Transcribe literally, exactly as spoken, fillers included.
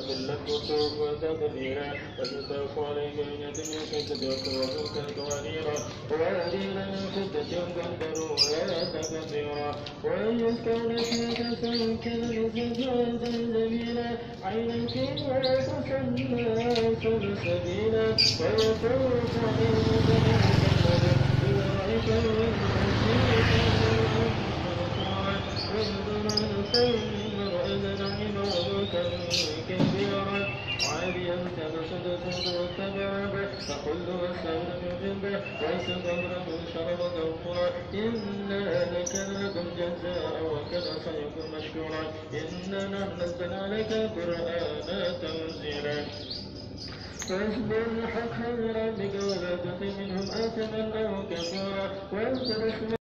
وذلت قطوف تقديرا وتطاف عليهم بنية من شدة وكرة كالقوانيرا وعلينا من شدة قدروا ولا تقديرا وأن يسكن فيها كالكذب سجادا جميلا عينا فيها تسمى سلسبيلا ويطوف عليهم بنية إذا رأيت عاليا كبسدة والتبعب فكل وسائل من جنبه ويستمر من شرب غفورا إنا لكنكم جزاء وكذا سيكون مشكورا إننا نزل عليك القرآن تنزيلا فاصبر حق ربك ولا تطع منهم آثما أو كفورا واذكر